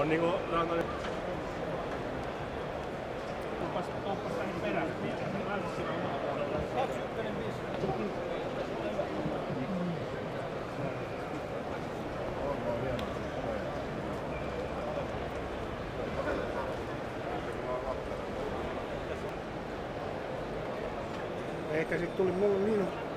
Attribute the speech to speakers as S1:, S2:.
S1: on niinku rantainen. Toppas näihin perässä. Länsi siinä omapuolella. 25.
S2: Ehkä sit tuli mulle niin